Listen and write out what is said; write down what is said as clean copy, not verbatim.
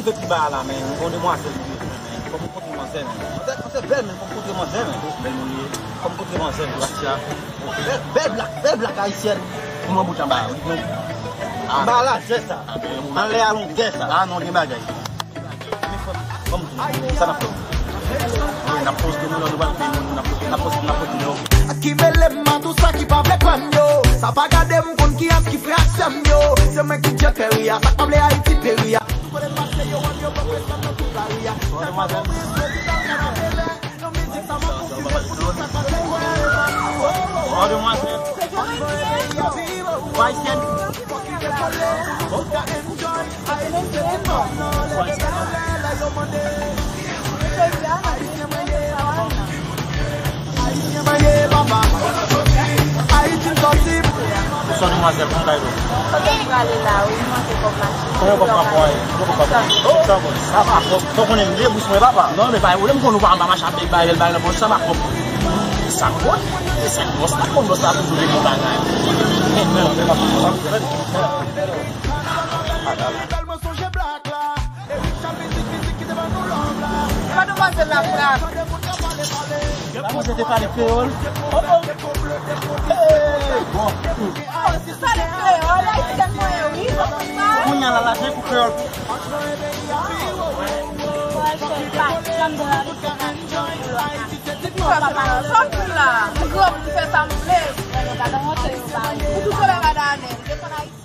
de plus bas là, mais on demoiselle. Comme on côté demoiselle. C'est belle, mais comme côté demoiselle. Comme côté demoiselle. Belle blague haïtienne. Comment vous en bas? En bas là, c'est ça. En l'air, on dit ça. Ah non, les bagages. Comme ça n'a pas. Na pose de nous, na pose de nous. Qui me lève tout ça qui pas fait comme yo. Ça pas garder mon compte qui a qui fait action yo. C'est moi qui j'ai péria, ça pas blé Haïti péria. Tu peux passer yo on yo pas faire ça tout carrière. Só de uma zé com cairo. Como eu papai, tô com ele, busco papa. Não, me vai, eu lembro quando vai mais rápido, vai ele vai na bolsa, mas como sacou? Esse gosta quando gosta do jeito que vai. Quando você na praça, você te fala creole? Bon. se fala creole, aí você foi eu, Punya la laje ku creole. Sorti là, le groupe qui fait sembler, on va dans votre, vous tout le